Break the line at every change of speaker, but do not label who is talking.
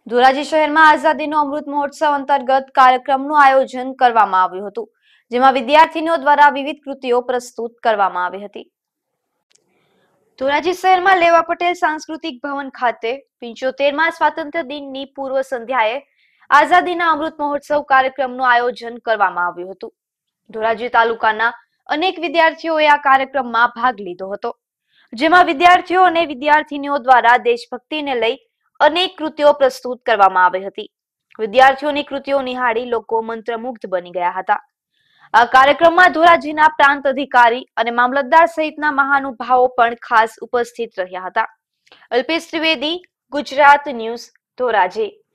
ધોરાજી શહેરમાં આઝાદીનો અમૃત મહોત્સવ અંતર્ગત કાર્યક્રમનું આયોજન કરવામાં આવ્યું હતું, જેમાં વિદ્યાર્થીઓ દ્વારા વિવિધ કૃતિઓ પ્રસ્તુત કરવામાં આવી હતી. ધોરાજી શહેરમાં લેવા પટેલ સાંસ્કૃતિક ભવન ખાતે 75મા સ્વાતંત્ર્ય દિનની પૂર્વ સંધ્યાએ આઝાદીના અમૃત મહોત્સવ કાર્યક્રમનું આયોજન કરવામાં આવ્યું હતું. ધોરાજી તાલુકાના અનેક વિદ્યાર્થીઓએ આ કાર્યક્રમમાં ભાગ લીધો હતો, જેમાં વિદ્યાર્થીઓ અને વિદ્યાર્થીનીઓ દ્વારા દેશભક્તિને લઈ અનેક કૃતિઓ પ્રસ્તુત કરવામાં આવી હતી. વિદ્યાર્થીઓની કૃતિઓ નિહાળી લોકો મંત્રમુગ્ધ બની ગયા હતા. આ કાર્યક્રમમાં ધોરાજીના પ્રાંત અધિકારી અને મામલતદાર સહિતના મહાનુભાવો પણ ખાસ ઉપસ્થિત રહ્યા હતા. અલ્પેશ ત્રિવેદી, ગુજરાત ન્યૂઝ, ધોરાજી.